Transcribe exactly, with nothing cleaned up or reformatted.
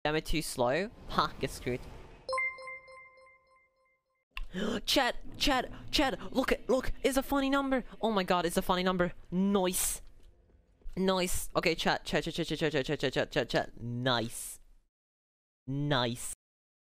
Am I too slow? Ha, get screwed. Chat, chat, chat, look it, look, it's a funny number. Oh my god, it's a funny number. Nice. Nice. Okay, chat, chat, chat, chat, chat, chat, chat, chat, chat, chat, chat. Nice. Nice.